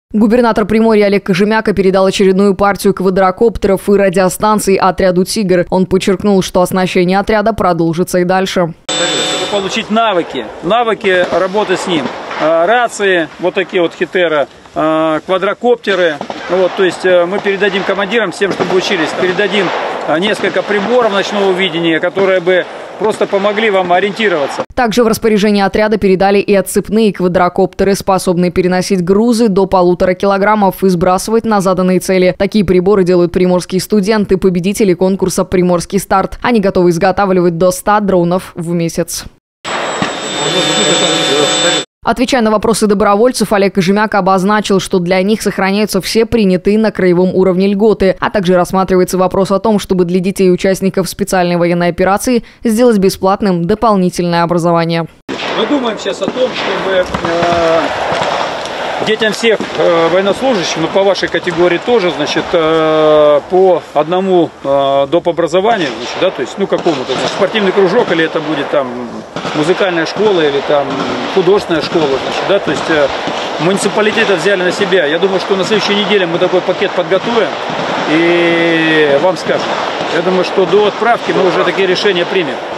Губернатор Приморья Олег Кожемяка передал очередную партию квадрокоптеров и радиостанций отряду «Тигр». Он подчеркнул, что оснащение отряда продолжится и дальше. Чтобы получить навыки работы с ним. Рации, вот такие вот хитера, квадрокоптеры. Вот, то есть мы передадим командирам всем, чтобы учились. Передадим несколько приборов ночного видения, которые бы просто помогли вам ориентироваться. Также в распоряжение отряда передали и отцепные квадрокоптеры, способные переносить грузы до 1,5 килограммов и сбрасывать на заданные цели. Такие приборы делают приморские студенты, победители конкурса «Приморский старт». Они готовы изготавливать до 100 дронов в месяц. Отвечая на вопросы добровольцев, Олег Кожемяка обозначил, что для них сохраняются все принятые на краевом уровне льготы, а также рассматривается вопрос о том, чтобы для детей участников специальной военной операции сделать бесплатным дополнительное образование. Мы думаем сейчас о том, чтобы детям всех военнослужащих, по вашей категории тоже, значит, по одному доп. Образованию, значит, да, то есть, какому-то спортивный кружок, или это будет там музыкальная школа, или там художественная школа, значит, да, то есть муниципалитеты взяли на себя. Я думаю, что на следующей неделе мы такой пакет подготовим и вам скажем. Я думаю, что до отправки мы уже такие решения примем.